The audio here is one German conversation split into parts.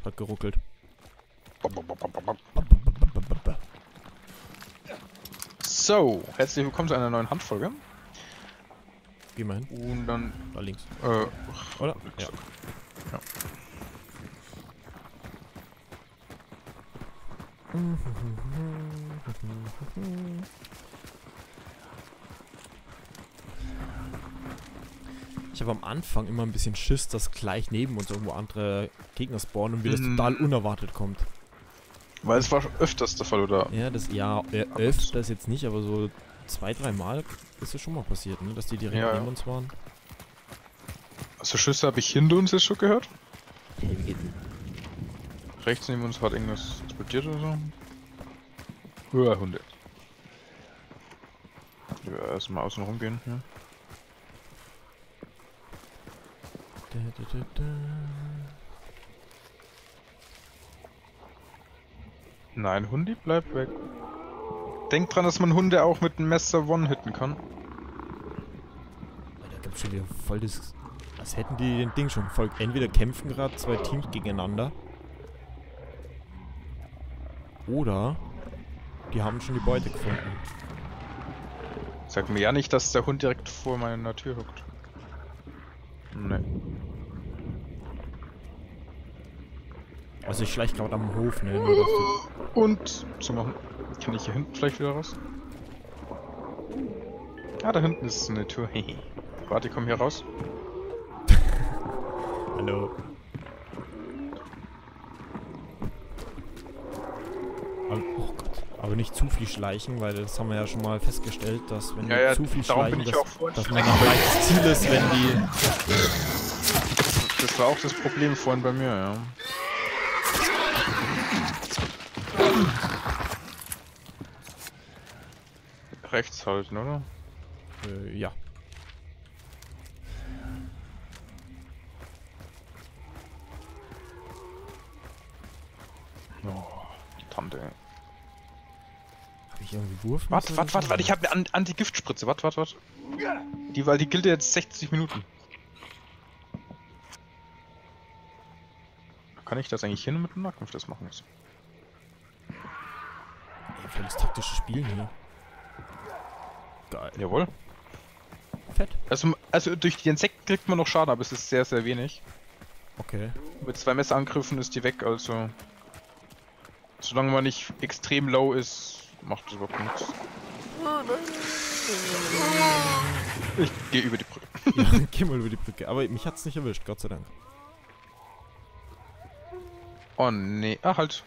Hat geruckelt. So, herzlich willkommen zu einer neuen Handfolge. Geh mal hin. Und dann... Da links. Oder? Ja. Ja. Ich habe am Anfang immer ein bisschen Schiss, dass gleich neben uns irgendwo andere Gegner spawnen und wie das total unerwartet kommt. Weil es war öfters der Fall, oder? Ja, öfters jetzt nicht, aber so 2-3 Mal ist es schon mal passiert, ne? Dass die direkt neben uns waren. Also Schüsse habe ich hinter uns jetzt schon gehört. Hey, wie geht denn? Rechts neben uns hat irgendwas explodiert oder so. Höher Hunde. Ja, erstmal außen rumgehen. Ja. Nein, Hundi, bleib weg. Denk dran, dass man Hunde auch mit einem Messer one-hitten kann. Da gibt's schon wieder voll das... Als hätten die den Ding schon voll... Entweder kämpfen gerade zwei Teams gegeneinander. Oder... Die haben schon die Beute gefunden. Sag mir ja nicht, dass der Hund direkt vor meiner Tür hockt. Nee. Also ich schleich gerade am Hof, ne? Nur dass du... Und zu machen. Kann ich hier hinten vielleicht wieder raus? Ah, da hinten ist eine Tür. Warte, ich komm hier raus. Hallo. Oh Gott. Aber nicht zu viel schleichen, weil das haben wir ja schon mal festgestellt, dass wenn wir zu viel schleichen, dass man ein leichtes Ziel ist, wenn die... Das war auch das Problem vorhin bei mir, ja. Rechts halten, oder? Ja. Oh, die Tante. Hab ich irgendwie Wurf? Warte, ich hab eine Anti-Giftspritze. Warte. Die gilt jetzt 60 Minuten. Kann ich das eigentlich hin mit dem Nahkampf das machen muss? Ey, voll das taktische Spiel hier. Geil. Jawohl. Fett. Also durch die Insekten kriegt man noch Schaden, aber es ist sehr, sehr wenig. Okay. Mit 2 Messerangriffen ist die weg, also... Solange man nicht extrem low ist, macht das überhaupt nichts. Ich gehe über die Brücke. Ja, geh mal über die Brücke. Aber mich hat's nicht erwischt, Gott sei Dank. Oh nee, halt.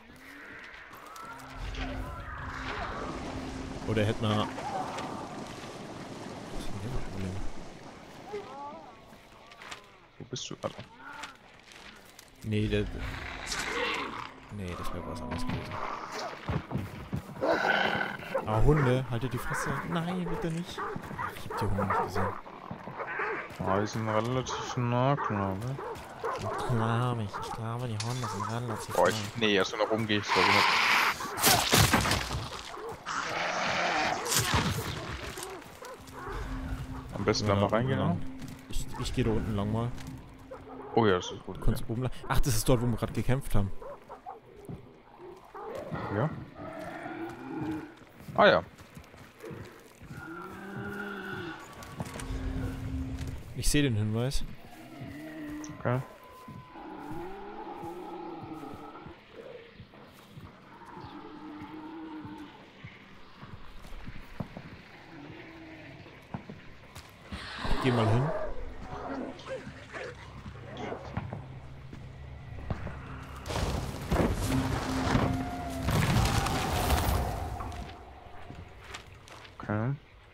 Oder hätten wir... Wo bist du? Alter. Nee, nee, das wäre was anderes gewesen. Ah, Hunde, haltet die Fresse. Nein, bitte nicht. Ich hab die Hunde nicht gesehen. Ah, die sind relativ nah, glaube ich. Ich glaube, die Hunde sind relativ Oh, nah. nee, erst nach oben gehe ich, glaube ich nicht. Am besten da mal reingehen, oder? Ich gehe da unten lang mal. Oh ja, das ist gut. Kannst oben lang. Ach, das ist dort, wo wir gerade gekämpft haben. Ja. Ah ja. Ich sehe den Hinweis. Okay. Ich geh mal hin. Okay.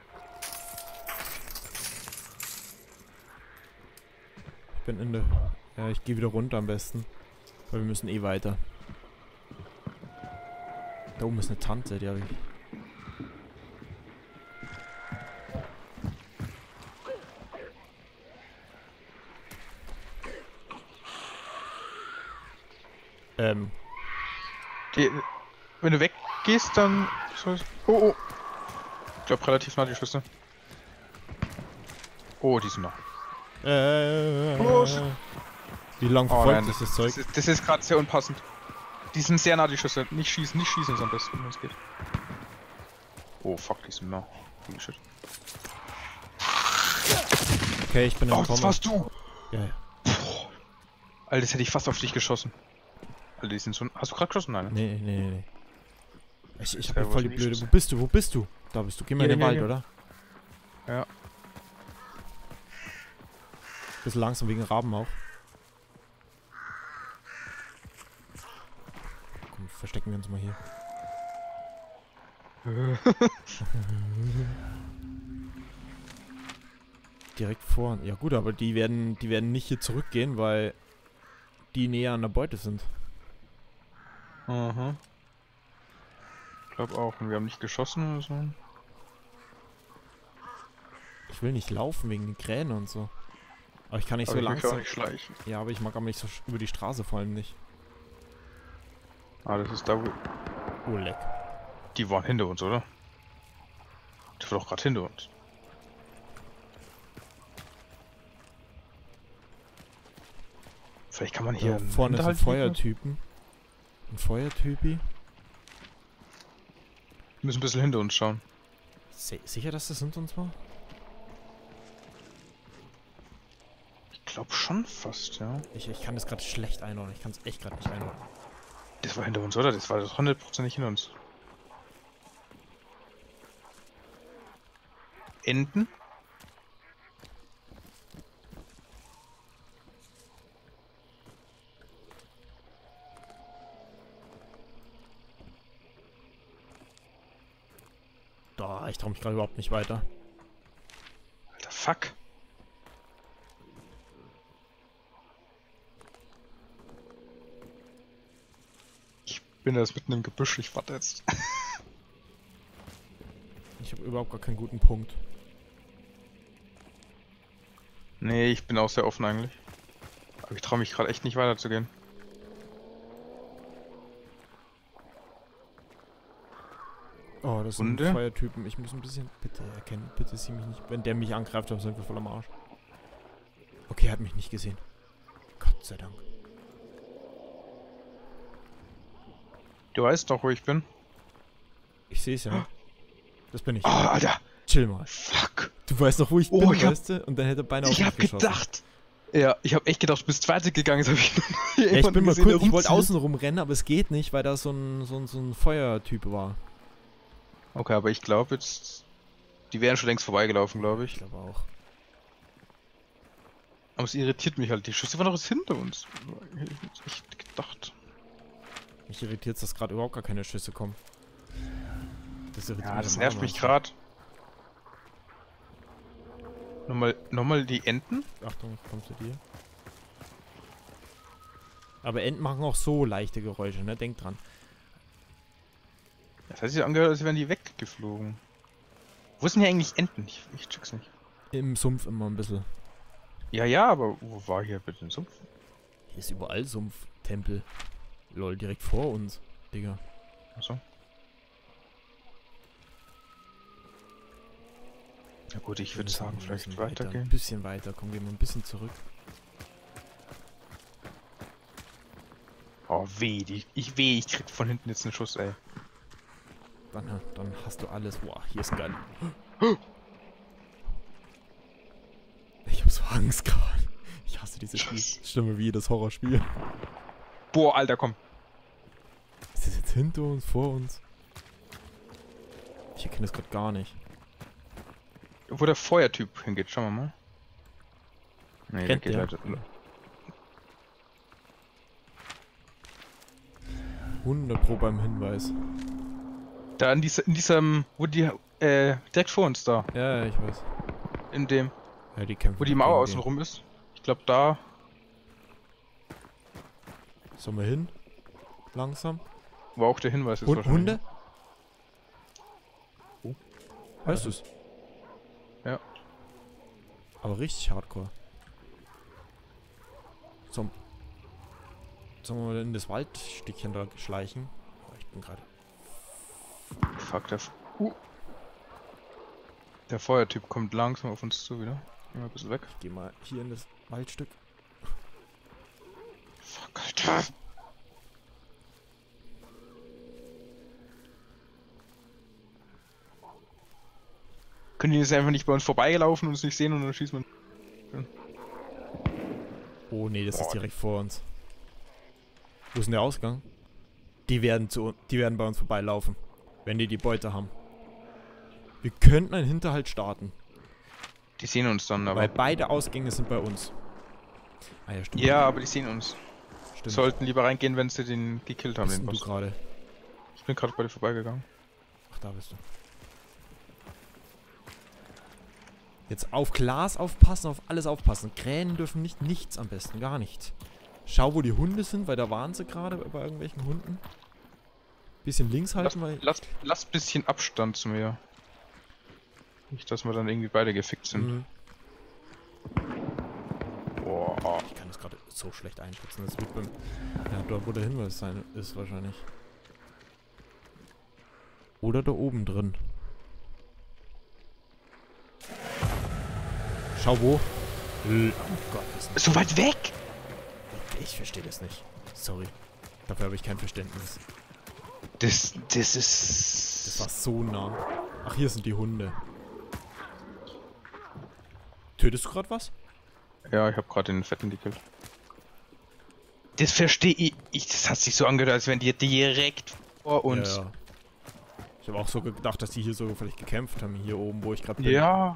Ich bin in der... Ja, ich gehe wieder runter am besten. Weil wir müssen eh weiter. Da oben ist eine Tante, die habe ich... Wenn du weggehst, dann... Oh. Ich glaube relativ nah die Schüsse. Oh, die sind nah. Los! Wie lang verfolgt ist das Zeug? Das ist gerade sehr unpassend. Die sind sehr nah, die Schüsse. Nicht schießen ist am besten, wenn es geht. Oh fuck, die sind nah. Holy shit. Okay, ich bin im Komma. Das warst du! Ja. Puh. Alter, das hätte ich fast auf dich geschossen. Alter, die sind so... Hast du gerade geschossen? Nein. Nee. Ich hab voll die blöde... Wo bist du? Da bist du. Geh mal in den Wald, oder? Ja. Bisschen langsam wegen Raben auch. Komm, verstecken wir uns mal hier. Direkt vor. Ja gut, aber die werden nicht hier zurückgehen, weil die näher an der Beute sind. Aha. Ich glaube auch. Und wir haben nicht geschossen oder so. Ich will nicht laufen wegen den Krähen und so. Aber ich kann nicht so langsam. Auch nicht schleichen. Ja, aber ich mag aber nicht so über die Straße vor allem nicht. Ah, das ist da wo... Oh, leck. Die waren hinter uns, oder? Die war doch gerade hinter uns. Vielleicht kann man hier... vorne ist ein Feuertypen. Ein Feuertypi. Wir müssen ein bisschen hinter uns schauen. Sicher, dass das hinter uns war? Ich glaube schon fast, ja. Ich kann das gerade schlecht einordnen. Ich kann es echt gerade nicht einordnen. Das war hinter uns, oder? Das war doch 100% nicht hinter uns. Enten? Da, ich traue mich gerade überhaupt nicht weiter. Alter, fuck. Ich bin jetzt mitten im Gebüsch, ich warte jetzt. Ich habe überhaupt gar keinen guten Punkt. Nee, ich bin auch sehr offen eigentlich. Aber ich traue mich gerade echt nicht weiterzugehen. Oh, das sind Feuertypen. Ich muss ein bisschen... Bitte erkennen. Bitte sieh mich nicht... Wenn der mich angreift, dann sind wir voll am Arsch. Okay, er hat mich nicht gesehen. Gott sei Dank. Du weißt doch, wo ich bin. Ich sehe es ja. Das bin ich. Oh, Alter. Chill mal. Fuck. Du weißt doch, wo ich bin, weißt du? Und dann hätte er beinahe auf mich geschossen. Ich hab gedacht... Ja, ich hab echt gedacht, du bist fertig gegangen. Jetzt hab ich ja, ich bin mal kurz... Ich wollte außen rumrennen, aber es geht nicht, weil da so ein Feuertyp war. Okay, aber ich glaube jetzt... Die wären schon längst vorbeigelaufen, glaube ich. Ich glaube auch. Aber es irritiert mich halt. Die Schüsse waren doch jetzt hinter uns. Ich hab echt gedacht. Mich irritiert es, dass gerade überhaupt gar keine Schüsse kommen. Das nervt mich gerade. Nochmal die Enten. Achtung, ich komm zu dir. Aber Enten machen auch so leichte Geräusche, ne? Denk dran. Das hat sich angehört, als wären die weggeflogen. Wo sind hier eigentlich Enten? Ich check's nicht. Im Sumpf immer ein bisschen. Ja, aber wo war hier bitte ein Sumpf? Hier ist überall Sumpf. Tempel. Lol, direkt vor uns, Digga. Achso. Na gut, ich würde sagen, vielleicht weitergehen. Ein bisschen weiter, kommen wir mal ein bisschen zurück. Oh weh, ich krieg von hinten jetzt einen Schuss, ey. Dann hast du alles. Boah, hier ist geil. Ich hab so Angst gerade. Ich hasse diese Stimme wie jedes Horrorspiel. Boah, Alter, komm. Ist das jetzt hinter uns, vor uns? Ich erkenne das gerade gar nicht. Wo der Feuertyp hingeht, schauen wir mal. Nee, der geht halt. 100 Pro beim Hinweis. Da in diesem, wo die, direkt vor uns da. Ja, ich weiß. In dem. Ja, die kämpfen. Wo die Mauer außen rum ist. Ich glaube da. Sollen wir hin? Langsam. Wo auch der Hinweis ist. Hunde? Oh. Weißt du's? Ja. Aber richtig hardcore. Sollen wir in das Waldstückchen da schleichen? Oh, ich bin gerade... Fuck, der Feuertyp kommt langsam auf uns zu wieder. Geh mal ein bisschen weg. Ich geh mal hier in das Waldstück. Fuck, Alter. Können die jetzt einfach nicht bei uns vorbeigelaufen und uns nicht sehen und dann schießt man. Oh nee, das ist direkt vor uns. Wo ist denn der Ausgang? Die werden bei uns vorbeilaufen, wenn die Beute haben. Wir könnten einen Hinterhalt starten. Die sehen uns dann, aber. Weil beide Ausgänge sind bei uns. Ah ja, stimmt. Ja, aber die sehen uns. Stimmt. Sollten lieber reingehen, wenn sie den gekillt haben. Wo bist denn du gerade? Ich bin gerade bei dir vorbeigegangen. Ach, da bist du. Jetzt auf Glas aufpassen, auf alles aufpassen. Krähen dürfen nicht, nichts am besten, gar nichts. Schau, wo die Hunde sind, weil da waren sie gerade bei irgendwelchen Hunden. Bisschen links halten, weil... Lass bisschen Abstand zu mir. Nicht, dass wir dann irgendwie beide gefickt sind. Mhm. Boah. Ich kann das gerade so schlecht einschätzen. Das wird beim... Ja, dort wo der Hinweis sein ist wahrscheinlich. Oder da oben drin. Schau wo. Oh Gott, Ist so weit weg! Ich verstehe das nicht. Sorry. Dafür habe ich kein Verständnis. Das ist... Das war so nah. Ach, hier sind die Hunde. Tötest du gerade was? Ja, ich habe gerade den Fetten gekillt. Das verstehe ich. Das hat sich so angehört, als wenn die direkt vor uns... Ja. Ich habe auch so gedacht, dass die hier so vielleicht gekämpft haben, hier oben, wo ich gerade bin. Ja.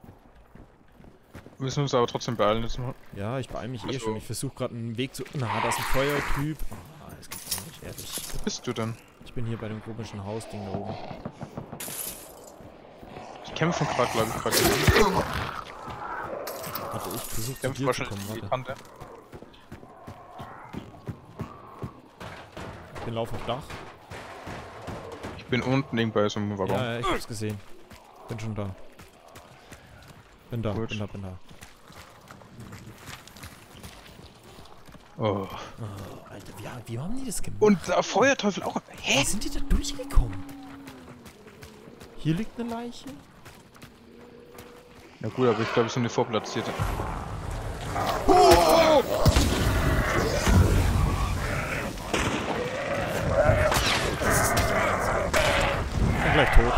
Wir müssen uns aber trotzdem beeilen jetzt mal. Ja, ich beeile mich eh schon. Ich versuche gerade einen Weg zu... Na, da ist ein Feuertyp. Ah, das gibt's doch nicht, ehrlich. Wo bist du denn? Ich bin hier bei dem komischen Hausding da oben. Die kämpfen gerade, glaube ich, gerade. Warte, ich versuche zu Kämpfen dir zu wahrscheinlich kommen, die warte. Kante. Ich bin lauf auf Dach. Ich bin unten irgendwo so einem Waggon. Ja, ich hab's gesehen. Bin schon da. Bin da, Gut. bin da. Oh. Oh, Alter, wie haben die das gemacht? Und der Feuerteufel auch. Hä? Wie sind die da durchgekommen? Hier liegt eine Leiche. Ja gut, aber ich glaube, es sind die vorplatzierte. Ich bin gleich tot.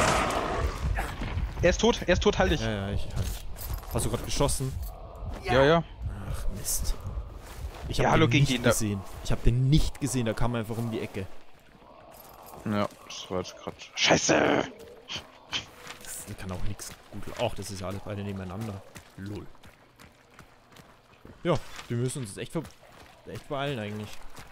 Er ist tot, halt dich. Ja, ich halt. Hast du gerade geschossen? Ja. Ach, Mist. Ich Ja, hab hallo, den gegen nicht den da- gesehen. Ich hab den nicht gesehen, der kam einfach um die Ecke. Ja, das war jetzt gerade. Scheiße! Das kann auch nichts gut. Ach, das ist ja alles beide nebeneinander. Lol. Ja, wir müssen uns jetzt echt beeilen eigentlich.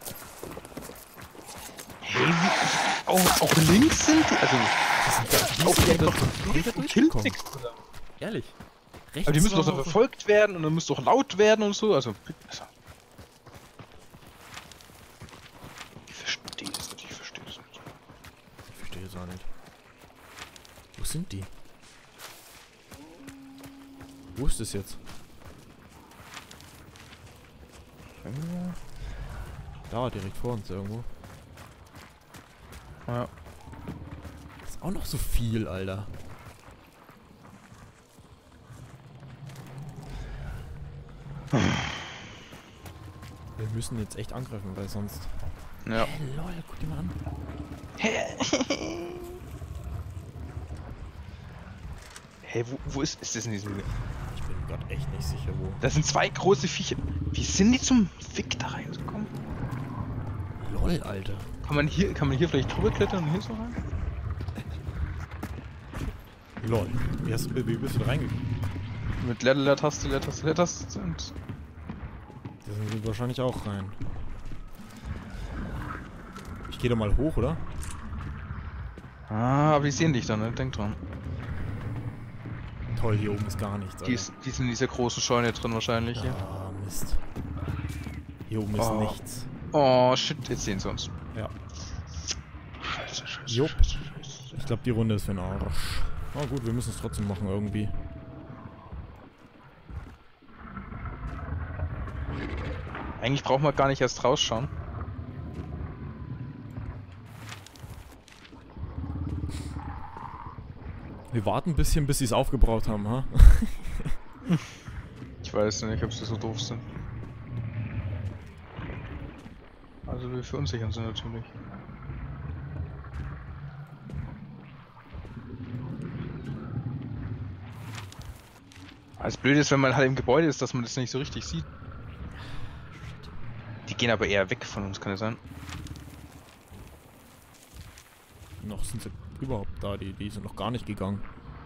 Hey, auch links sind die? Also, Auch die wieder einfach durchgekommen. Ehrlich. Rechts aber die müssen doch so war noch- verfolgt werden und dann muss doch laut werden und so. Also, ich verstehe das nicht, Ich verstehe es auch nicht. Wo sind die? Wo ist das jetzt? Da, direkt vor uns irgendwo. Ja. Das ist auch noch so viel, Alter. Wir müssen jetzt echt angreifen, weil sonst... Ja. Hey, lol, guck dir mal an. Hey, wo ist das in diesem... Ich bin gerade echt nicht sicher, wo. Das sind zwei große Viecher. Wie sind die zum Fick da reingekommen? Lol, Alter. Kann man hier vielleicht drüber klettern und hier so rein? Lol. Wie bist du da reingekommen? Mit Leertaste und... Da sind wir wahrscheinlich auch rein. Ich gehe da mal hoch, oder? Ah, aber die sehen dich dann, ne? Denk dran. Toll, hier oben ist gar nichts, Alter. Die sind in dieser großen Scheune drin wahrscheinlich, ja. Ah, Mist. Hier oben ist Oh. nichts. Oh, shit, jetzt sehen sie uns. Ja. Scheiße. Jupp. Ich glaube, die Runde ist für den Arsch. Oh gut, wir müssen es trotzdem machen irgendwie. Eigentlich braucht man gar nicht erst rausschauen. Wir warten ein bisschen, bis sie es aufgebraucht haben, ha? Ich weiß nicht, ob sie so doof sind. Also wir verunsichern sie natürlich. Das Blöde ist, wenn man halt im Gebäude ist, dass man das nicht so richtig sieht. Die gehen aber eher weg von uns, kann das sein? Noch sind sie überhaupt da, die sind noch gar nicht gegangen.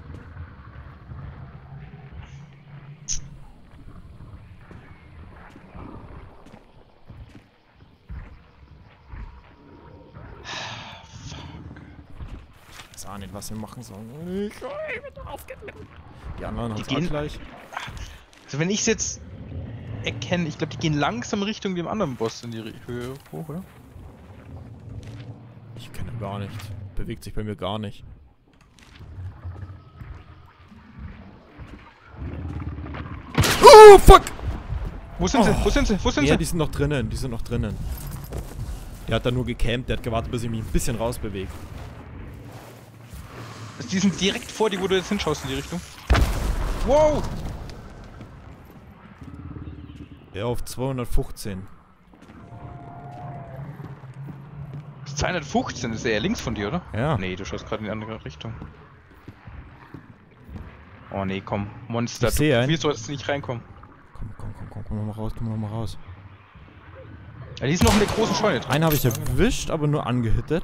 Ich weiß auch nicht, was wir machen sollen. Ich bin aufgenommen. Die anderen haben es auch gleich. Also wenn ich es jetzt erkenne, ich glaube, die gehen langsam Richtung dem anderen Boss in die Höhe hoch, oder? Ich kenne gar nicht. Bewegt sich bei mir gar nicht. Oh, fuck! Wo sind sie? Wo sind sie? Wo sind Ja, sie? die sind noch drinnen. Die sind noch drinnen. Der hat da nur gecampt. Der hat gewartet, bis ich mich ein bisschen rausbewege. Also die sind direkt vor dir, wo du jetzt hinschaust in die Richtung. Wow! Ja, auf 215. 215 ist eher links von dir, oder? Ja. Nee, du schaust gerade in die andere Richtung. Oh nee, komm. Monster, Ich sehe einen. wir sollten nicht reinkommen. Komm noch mal raus. Ja, die ist noch in der großen Scheune drin. Einen habe ich erwischt, aber nur angehittet.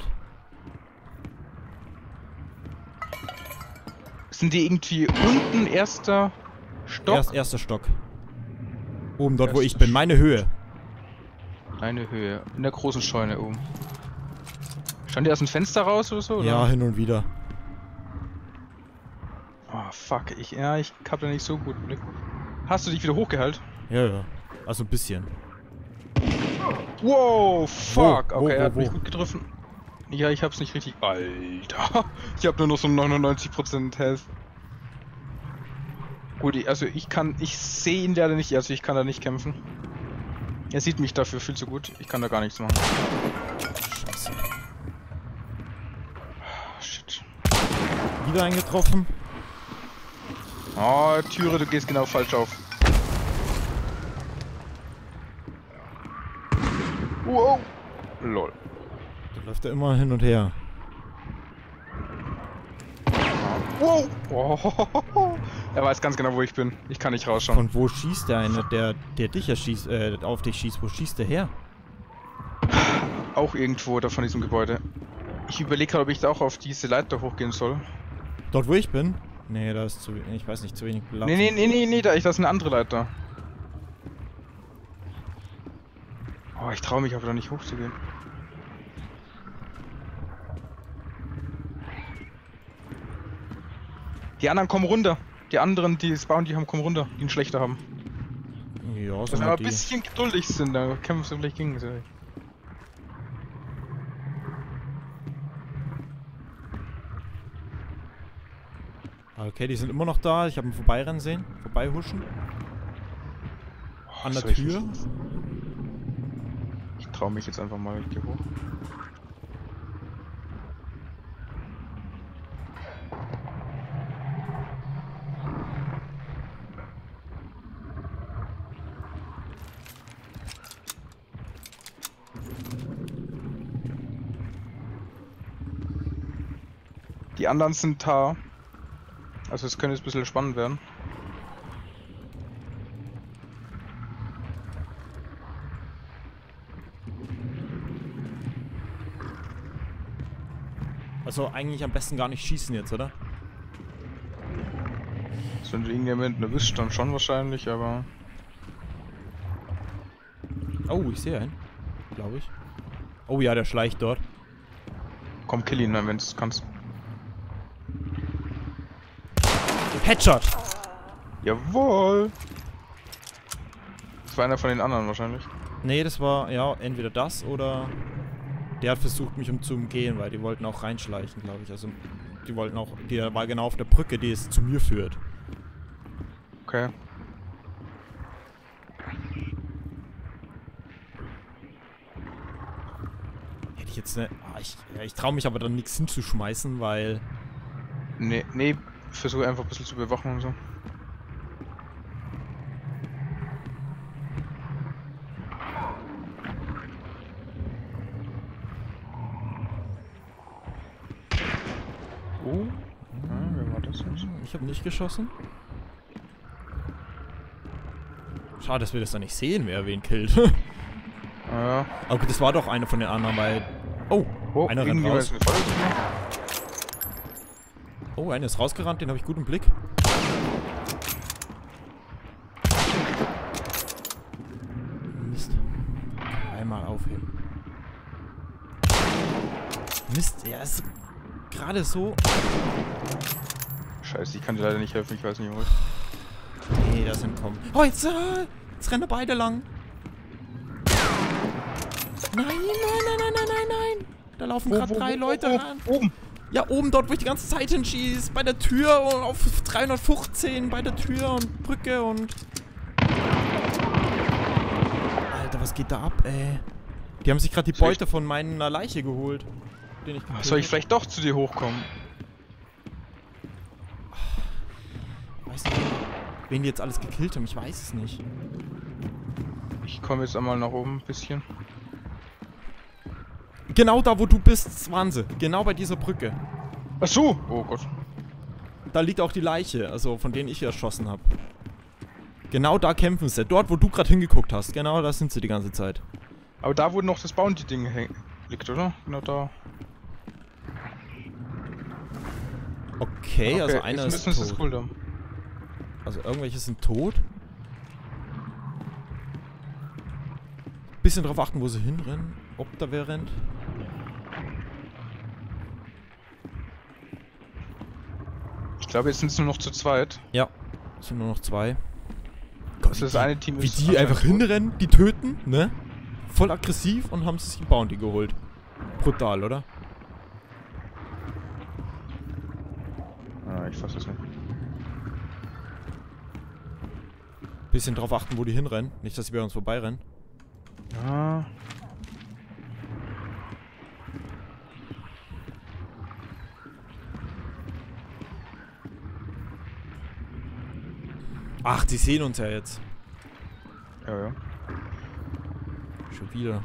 Sind die irgendwie unten erster Stock? Erster Stock. Oben dort, wo ich bin. Meine Höhe. Eine Höhe. In der großen Scheune oben. Schauen die aus dem Fenster raus oder so? Oder? Ja, hin und wieder. Oh, fuck. Ich hab da nicht so gut Blick. Hast du dich wieder hochgehalten? Ja. Also ein bisschen. Wow, fuck. Wo, Okay, er hat wo? mich gut getroffen. Ja, ich hab's nicht richtig... Alter. Ich hab nur noch so 99% Health. Gut, ich sehe ihn leider nicht, also ich kann da nicht kämpfen. Er sieht mich dafür viel zu gut. Ich kann da gar nichts machen. Scheiße. Shit. Wieder eingetroffen. Oh, Türe, du gehst genau falsch auf. Wow. Lol. Da läuft er immer hin und her. Wow. Oh. Er weiß ganz genau, wo ich bin. Ich kann nicht rausschauen. Von wo schießt der eine, der dich erschießt, auf dich schießt? Wo schießt der her? Auch irgendwo da von diesem Gebäude. Ich überlege gerade, ob ich da auch auf diese Leiter hochgehen soll. Dort, wo ich bin? Nee, da ist zu wenig, ich weiß nicht, zu wenig Platz. Nee, da ist eine andere Leiter. Oh, ich traue mich aber da nicht hochzugehen. Die anderen kommen runter. Die anderen, die es bauen, die kommen runter, die ihn schlechter haben. Ja, so Wenn wir aber ein bisschen geduldig sind, dann kämpfen sie vielleicht gegenseitig. Okay, die sind immer noch da. Ich habe ihn vorbeirennen sehen. Vorbeihuschen. An der Soll ich Tür. Ich traue mich jetzt einfach mal hier hoch. Die anderen sind da. Also es könnte jetzt ein bisschen spannend werden. Also eigentlich am besten gar nicht schießen jetzt, oder? Also wenn du irgendjemanden erwischt, dann schon wahrscheinlich, aber... Oh, ich sehe einen. Glaube ich. Oh ja, der schleicht dort. Komm, kill ihn dann, wenn du es kannst. Headshot! Jawohl! Das war einer von den anderen wahrscheinlich. Nee, das war, ja, entweder das oder... Der hat versucht, mich zu umgehen, weil die wollten auch reinschleichen, glaube ich. Also, die wollten auch... Der war genau auf der Brücke, die es zu mir führt. Okay. Hätte ich jetzt ne... ich traue mich aber dann nichts hinzuschmeißen, weil... Nee, versuche einfach ein bisschen zu bewachen und so. Oh. Wer war das jetzt? Ich habe nicht geschossen. Schade, dass wir das da nicht sehen, wer wen killt. Ja. Okay, das war doch einer von den anderen, weil... Oh, einer rennt irgendjemand raus. ist gefallen. Oh, einer ist rausgerannt, den habe ich gut im Blick. Mist. Einmal aufheben. Mist, er ist gerade so... Scheiße, ich kann dir leider nicht helfen, ich weiß nicht wo. Nee, das entkommen. Oh, jetzt rennen beide lang. Nein, nein, nein, nein, nein, nein, nein. Da laufen gerade 3 Leute ran. Oben. Ja, oben dort, wo ich die ganze Zeit hinschieße. Bei der Tür und auf 315. Bei der Tür und Brücke und... Alter, was geht da ab, ey? Die haben sich gerade die Beute von meiner Leiche geholt. Den ich Soll ich vielleicht doch zu dir hochkommen? weiß nicht, wen die jetzt alles gekillt haben. Ich weiß es nicht. Ich komme jetzt einmal nach oben ein bisschen. Genau da, wo du bist, waren sie. Genau bei dieser Brücke. Ach so! Oh Gott. Da liegt auch die Leiche, also von denen ich erschossen habe. Genau da kämpfen sie. Dort, wo du gerade hingeguckt hast. Genau da sind sie die ganze Zeit. Aber da, wo noch das Bounty-Ding liegt, oder? Genau da. Okay, also einer ist müssen wir das tot. Cooldown. Also irgendwelche sind tot. Bisschen drauf achten, wo sie hinrennen. Ob da wer rennt. Ich glaube, jetzt sind es nur noch zu zweit. Ja, es sind nur noch 2. Gott, das eine Team wie ist die einfach hinrennen, die töten, ne? Voll aggressiv und haben sich die Bounty geholt. Brutal, oder? Ah, ich fass es nicht. Bisschen drauf achten, wo die hinrennen. Nicht, dass sie bei uns vorbeirennen. Ja. Ach, die sehen uns ja jetzt. Ja, ja. Schon wieder.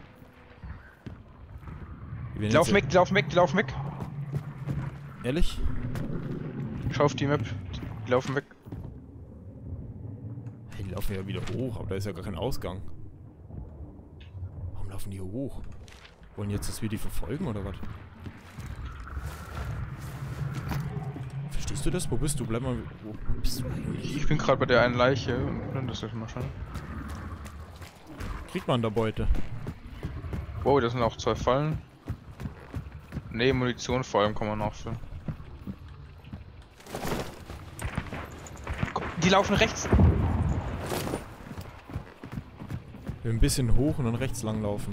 Die laufen weg, die laufen weg, die laufen weg. Ehrlich? Schau auf die Map. Die laufen weg. Hey, die laufen ja wieder hoch, aber da ist ja gar kein Ausgang. Warum laufen die hier hoch? Wollen jetzt, dass wir die verfolgen oder was? Verstehst du das? Wo bist du? Bleib mal. Wo bist du eigentlich? Ich bin gerade bei der einen Leiche. Das ist mal schon. Kriegt man da Beute? Wow, das sind auch 2 Fallen. Ne, Munition vor allem kann man nachfüllen. Die laufen rechts. Wir ein bisschen hoch und dann rechts lang laufen.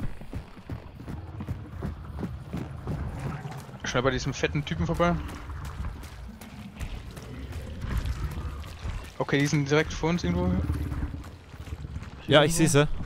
Schnell bei diesem fetten Typen vorbei. Okay, die sind direkt vor uns irgendwo. Ja, ich sehe sie.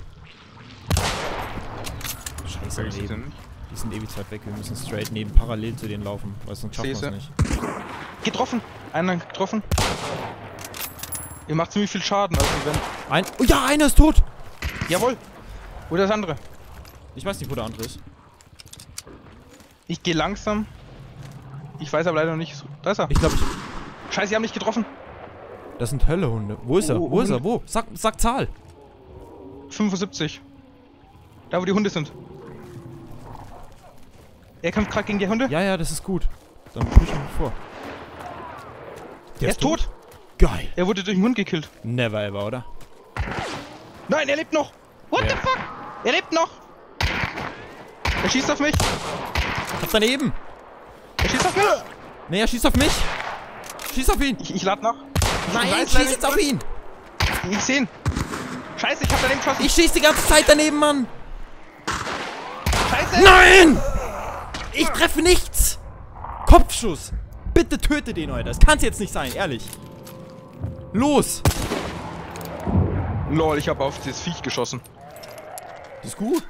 Scheiße, Ich seh sie eben. nicht. Die sind ewig weit weg. Wir müssen straight neben parallel zu denen laufen, weil sonst schaffen wir es Seh sie. nicht. Getroffen! Einer getroffen. Ihr macht ziemlich viel Schaden, also wenn. Oh ja, einer ist tot! Jawohl! Wo ist das andere? Ich weiß nicht, wo der andere ist. Ich gehe langsam. Ich weiß aber leider noch nicht. Da ist er. Ich glaube, Scheiße, sie haben mich getroffen. das sind Höllehunde. Wo ist er? Oh, Wo ist er? Hunde. Wo? Sag Zahl. 75. Da, wo die Hunde sind. Er kämpft gerade gegen die Hunde. Ja, ja, das ist gut. Dann push ich mich vor. Er ist tot. Geil. Er wurde durch den Hund gekillt. Never ever, oder? Nein, er lebt noch. What Ja. the fuck? Er lebt noch. Er schießt auf mich. Hab daneben. Er schießt auf mich. Nee, er schießt auf mich. Schieß auf ihn. Ich lade nach. Nein, weiß schieß leider jetzt nicht, auf ihn. Ich sehe ihn. Scheiße, ich hab daneben geschossen. Ich schieß die ganze Zeit daneben, Mann. Scheiße. Nein! Ich treffe nichts. Kopfschuss. Bitte töte den, Alter. Das kann's jetzt nicht sein, ehrlich. Los. Lol, ich habe auf das Viech geschossen. Das ist gut.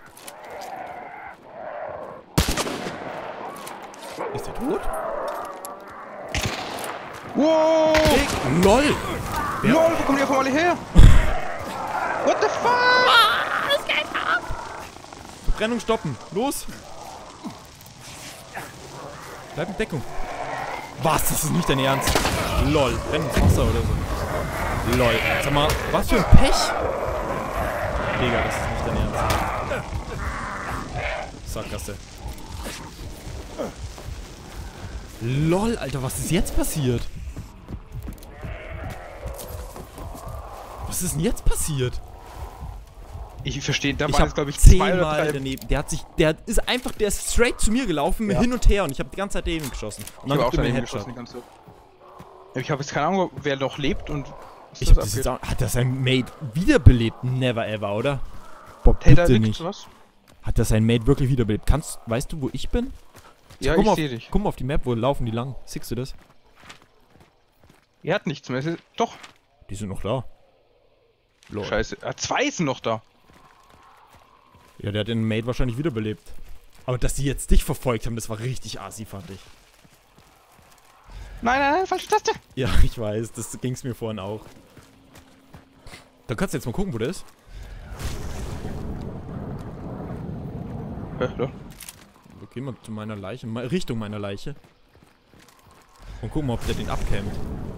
Ist der tot? Wow. LOL. Ja. Lol, wo kommen die auf einmal her? What the fuck? Verbrennung stoppen. Los. Bleib in Deckung. Was? Das ist nicht dein Ernst? Lol. Renn ins Wasser oder so. Lol. Sag mal, was für ein Pech? Digga, das ist nicht dein Ernst. Sackgasse. Lol, Alter, was ist jetzt passiert? Was ist denn jetzt passiert? Ich verstehe, da Ich waren habe jetzt, glaube ich, 2 oder 10-mal 3. daneben. Der ist straight zu mir gelaufen, Ja. hin und her und ich habe die ganze Zeit daneben geschossen. Und Ich dann habe auch gibt er mir einen daneben Headshot. geschossen, die ganze Zeit. Ich habe jetzt keine Ahnung, wer noch lebt und was Ich hab das jetzt auch, hat das sein Mate wiederbelebt? Never ever, oder? Boah, Hey, da bitte liegt nicht. was. Hat das sein Mate wirklich wiederbelebt? Weißt du, wo ich bin? Ja, Guck ich mal sehe dich. Guck mal auf die Map, wo laufen die lang? Siehst du das? Er hat nichts mehr. Doch, Die sind noch da. Lol. scheiße. 2 sind noch da. Ja, der hat den Mate wahrscheinlich wiederbelebt. Aber dass die jetzt dich verfolgt haben, das war richtig assi, fand ich. Nein, nein, nein, falsche Taste. Ja, ich weiß, das ging's mir vorhin auch. Dann kannst du jetzt mal gucken, wo der ist. Ja. Gehen wir zu meiner Leiche, Richtung meiner Leiche. Und gucken mal, ob der den abkämmt.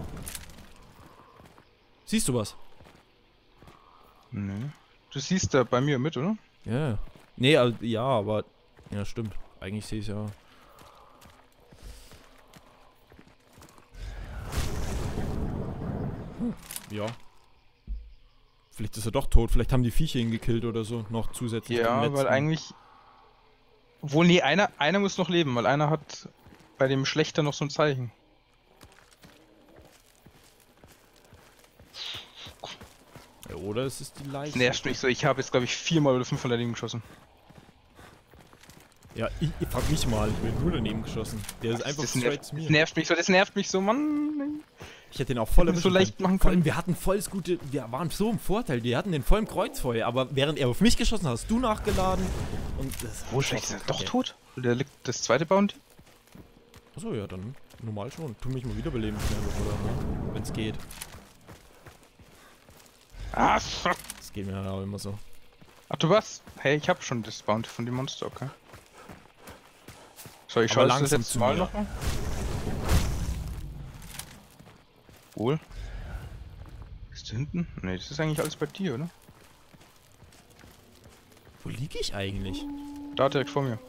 Siehst du was? Nee. Du siehst da bei mir mit, oder? Ja. Nee, also, ja, aber... Ja, stimmt. Eigentlich sehe ich es ja. Ja. Vielleicht ist er doch tot. Vielleicht haben die Viecher ihn gekillt oder so. Noch zusätzlich. zum Ja, letzten. weil eigentlich... Obwohl, nee, einer muss noch leben, weil einer hat bei dem Schlechter noch so ein Zeichen. Ja, oder es ist die Leiche. Das nervt mich so. Ich habe jetzt, glaube ich, 4-mal oder 5-mal daneben geschossen. Ja, ich frag mich mal. Ich bin nur daneben geschossen. Der ist einfach Das straight zu mir. das nervt mich so, Mann. Ich hätte den auch voll Hätten wir so erwischen leicht können. machen Vor allem, können. wir hatten volles gute... Wir waren so im Vorteil. Die hatten den vollen Kreuzfeuer. Aber während er auf mich geschossen hat, hast du nachgeladen. Und das Wo ist er doch tot? Der liegt das zweite Bounty? Achso, ja, dann normal schon. Tu mich mal wiederbeleben schnell, oder? Wenn's geht. Ah, fuck. Das geht mir ja auch immer so. Ach, du was? Hey, ich habe schon das Bounty von dem Monster, okay. So, ich Aber schaue das langsam jetzt zu mal mir. nochmal. Wohl. Ist da hinten? Ne, das ist eigentlich alles bei dir, oder? Wo liege ich eigentlich? Da direkt vor mir.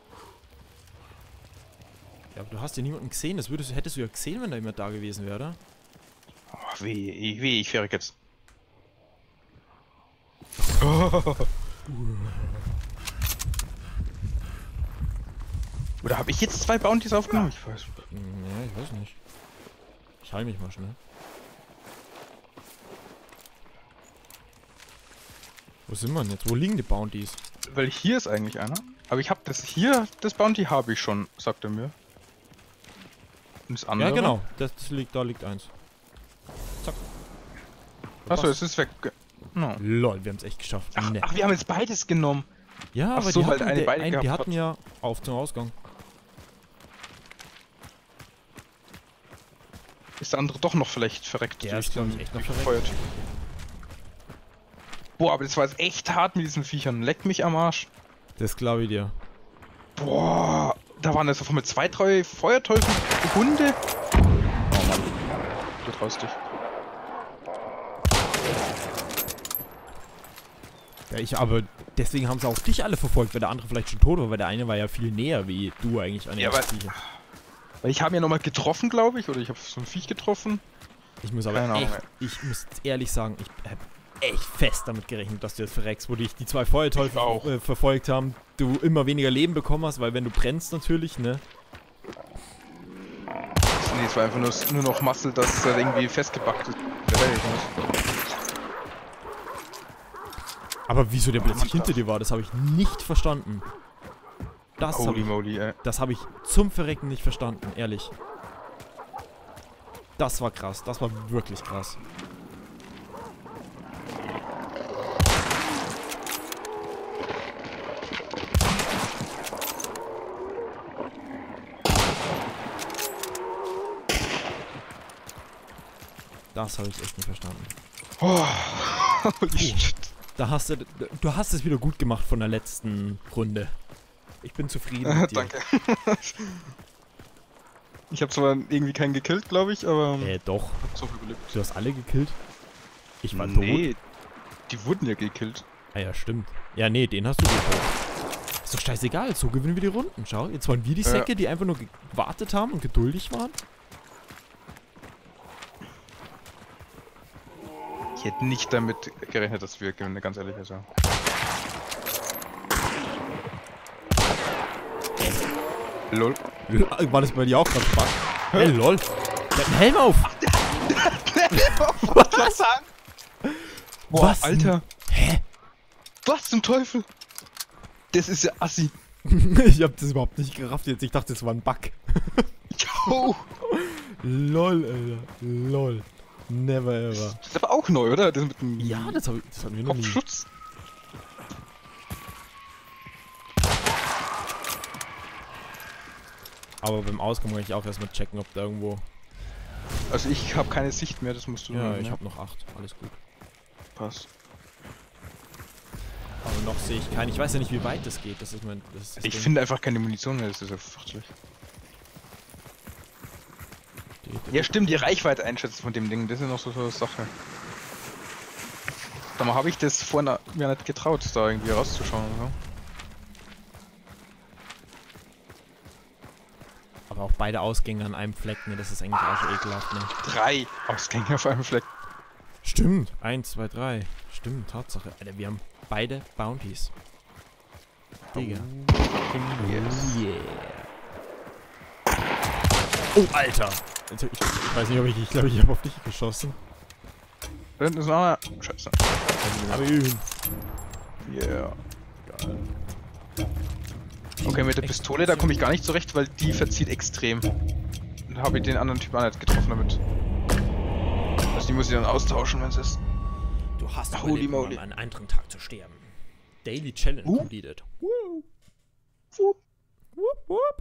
Ja, aber du hast ja niemanden gesehen. Das hättest du ja gesehen, wenn da jemand da gewesen wäre, oder? Oh, weh, ich fähre jetzt. Oder habe ich jetzt 2 Bounties aufgenommen? Ich weiß. Ja, ich weiß nicht. Ich heil mich mal schnell. Wo sind wir denn jetzt? Wo liegen die Bounties? Weil hier ist eigentlich einer. Aber ich habe das Bounty habe ich schon, sagt er mir. Und das andere? Ja, genau. Da liegt eins. Zack. Achso, es ist weg. No. Lol, wir haben es echt geschafft. Ach, Ne. ach, wir haben jetzt beides genommen. Ja, ach aber so, die weil hatten, eine beide die gehabt hatten ja auf zum Ausgang. Ist der andere doch noch vielleicht verreckt? Der durch ist, glaub ich, den- echt noch durch verreckt. gefeuert. Boah, aber das war jetzt echt hart mit diesen Viechern. Leck mich am Arsch. Das glaube ich dir. Boah, da waren jetzt auf einmal 2, 3 Feuerteufel, Hunde. Oh Mann. Du traust dich. Ja, aber deswegen haben sie auch dich alle verfolgt, weil der andere vielleicht schon tot war, weil der eine war ja viel näher wie du eigentlich an den Ja, aber- Viecher. Weil ich habe ja nochmal getroffen, glaube ich. Oder ich habe so ein Viech getroffen. Ich muss aber Keine Ahnung, echt, ich muss ehrlich sagen, ich habe echt fest damit gerechnet, dass du jetzt verreckst, wo dich die 2 Feuerteufel Ich auch. verfolgt haben, du immer weniger Leben bekommen hast, weil wenn du brennst natürlich, ne? Nee, es war einfach nur noch Muscle, dass er irgendwie festgepackt ist. Aber wieso der plötzlich Mann, hinter dir war, das habe ich nicht verstanden. Das habe Holy ich, moly, ey. das hab ich zum Verrecken nicht verstanden, ehrlich. Das war krass, das war wirklich krass. Das habe ich echt nicht verstanden. Oh. Holy shit. Du hast es wieder gut gemacht von der letzten Runde. Ich bin zufrieden mit dir. Danke. Ich habe zwar irgendwie keinen gekillt, glaube ich, aber Doch. hab's auch überlebt. Du hast alle gekillt? Ich war tot. Nee, die wurden ja gekillt. Ah ja, stimmt. Ja, nee, den hast du gekillt. Ist doch scheißegal, so gewinnen wir die Runden. Schau, jetzt waren wir die Säcke, die einfach nur gewartet haben und geduldig waren. Ich hätte nicht damit gerechnet, dass wir gewinnen, ganz ehrlich. Also. Lol. War das bei dir auch gerade Spaß? Hey, lol. Der hat einen Helm auf. Was? Boah, Was? Alter. Hä? Was zum Teufel? Das ist ja assi. Ich hab das überhaupt nicht gerafft jetzt. Ich dachte, das war ein Bug. Yo. Lol, Alter. Lol. Never ever. Das ist aber auch neu, oder? Das mit dem Ja, das hatten wir noch nie. Kopfschutz. Aber beim Auskommen kann ich auch erstmal checken, ob da irgendwo... Also ich habe keine Sicht mehr, das musst du Ja, nehmen, ich ne? habe noch 8. Alles gut. Passt. Aber noch sehe ich keinen. Ich weiß ja nicht, wie weit das geht. Das ist mein... Das ist das Ich Ding. finde einfach keine Munition mehr, das ist ja fürchterlich. Ja stimmt, die Reichweite einschätzen von dem Ding, das ist noch so eine Sache. Da habe ich das vorhin mir nicht getraut, da irgendwie rauszuschauen oder so. Aber auch beide Ausgänge an einem Fleck, ne? Das ist eigentlich auch schon ekelhaft, ne? 3 Ausgänge auf einem Fleck. Stimmt. 1, 2, 3. Stimmt, Tatsache. Alter, wir haben beide Bounties. Digga. Yes. Yeah. Oh, Alter! Ich weiß nicht, ob ich glaube, ich habe auf dich geschossen. Da hinten ist noch einer. Scheiße. Aber ihn. Yeah. Geil. Okay, mit der Pistole, da komme ich gar nicht zurecht, weil die verzieht extrem. Da habe ich den anderen Typ auch nicht getroffen damit. Also die muss ich dann austauschen, wenn es ist. Du hast Holy überlebt, um moly. an einem anderen Tag zu sterben. Daily Challenge completed. Woo. Wupp. Whoop, whoop.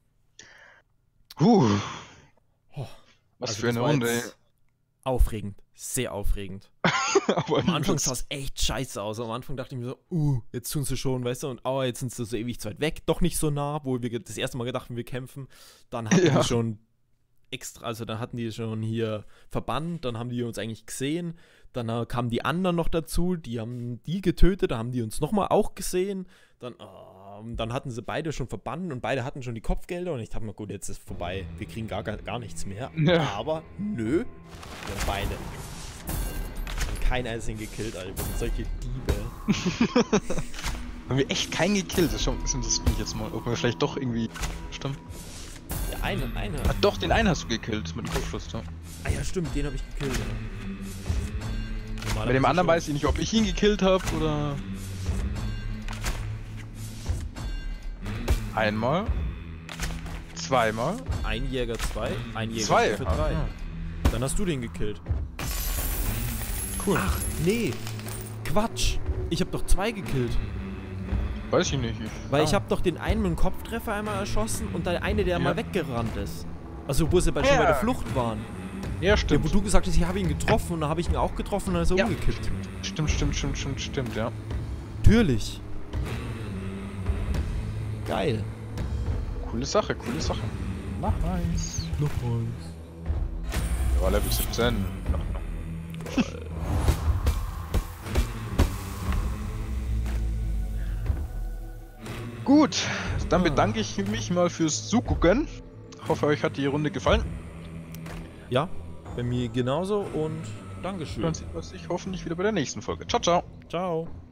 Oh, Was also für das eine war Runde, ey. jetzt aufregend. Sehr aufregend. Aber Am Anfang sah es echt scheiße aus. Am Anfang dachte ich mir so, jetzt tun sie schon, weißt du, und jetzt sind sie so ewig zu weit weg. Doch nicht so nah, wo wir das erste Mal gedacht haben, wir kämpfen. Dann hatten die schon extra, also dann hatten die schon hier verbannt, dann haben die uns eigentlich gesehen. Dann kamen die anderen noch dazu, die haben die getötet, da haben die uns nochmal auch gesehen. Dann hatten sie beide schon verbannt und beide hatten schon die Kopfgelder und ich dachte mir, gut, jetzt ist vorbei, wir kriegen gar nichts mehr. Ja. Aber nö, wir haben beide. Keinen einzigen gekillt, Alter. Wir sind solche Diebe. Haben wir echt keinen gekillt? Das interessiert mich jetzt mal, ob wir vielleicht doch irgendwie... Stimmt. Ja, eine. Ah, doch, den einen hast du gekillt mit dem Kopfschuss, ja. Ah ja, stimmt, den habe ich gekillt. Ja. Bei dem anderen weiß ich nicht, ob ich ihn gekillt habe oder... Einmal. Zweimal. Ein Jäger 2, ein Jäger 2 für 3. Dann hast du den gekillt. Cool. Ach, nee. Quatsch. Ich habe doch 2 gekillt. Weiß ich nicht. Weil ich habe doch den einen mit dem Kopftreffer einmal erschossen und der eine, der mal weggerannt ist. Also wo sie schon bei der Flucht waren. Ja, Ja, stimmt. wo du gesagt hast, ich habe ihn getroffen und dann habe ich ihn auch getroffen und dann ist er umgekippt. Stimmt, ja. Natürlich. Geil. Coole Sache. Mach nice. Noch eins. Ja, Level 17. Gut, dann bedanke ich mich mal fürs Zugucken. Hoffe, euch hat die Runde gefallen. Ja, bei mir genauso und Dankeschön. Dann sieht man sich hoffentlich wieder bei der nächsten Folge. Ciao, ciao. Ciao.